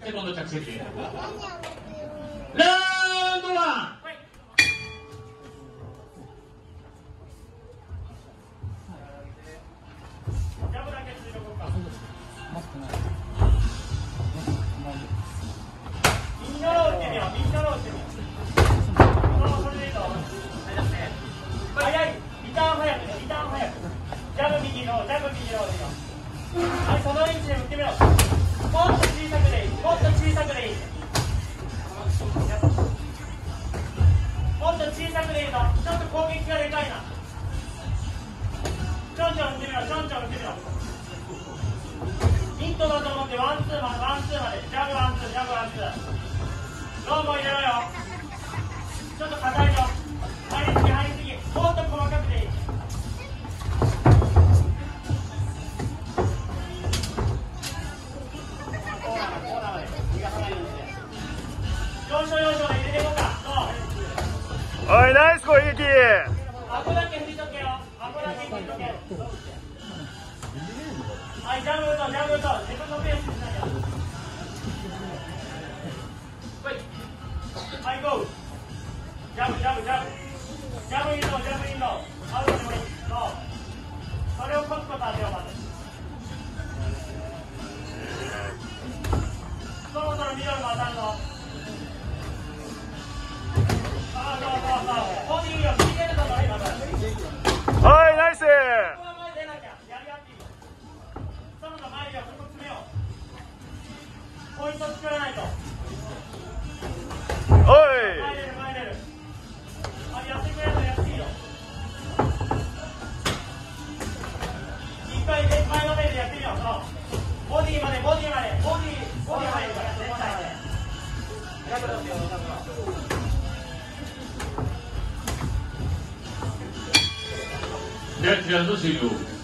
セコンド着席。ラウンドワン。 みんなローってみよう、みんなローってみよう。それでいいぞ。早い、リターン早くね、リターン早く。ジャブ右の、ジャブ右のでいいよ。はい、その位置で打ってみよう。もっと小さくでいい、もっと小さくでいい。もっと小さくでいいぞ。ちょっと攻撃がでかいな。ちょんちょん打ってみよう、ちょんちょん打ってみよう。ヒントだと思ってワンツーまで、ワンツーまで。ジャブワンツー、ジャブワンツー。ローも入れろよ。ちょっと硬いよ。入りすぎ、入りすぎ。もっと細かくていい。要所要所で入れていこうか。 おい、ナイス攻撃。 顎だけ振りとけよ。顎だけ振りとけ。はい、ジャブ打とう、ジャブ打とう。自分のペースにしないよ。はい、ゴー。ジャブ、ジャブ、ジャブ。ジャブインロー、ジャブインロー。アウトでもいい。そう。それをコツコツ当てよう、まず。そろそろミドルも当たるぞ。そうそうそうそう。ボディーを聞いてるぞ、今から。 おい、ナイス。 ここは前出なきゃ。やり合っていいよ。そろそろ前でここ詰めよう。ポイント作らないと。 おい。 前出る、前出る。あれやってくれるのやっていいよ。一回で前の面でやってみよう。そう。ボディまで、ボディまで、ボディまでいくから絶対ね。楽だってよ、楽だ。 第1ラウンド終了。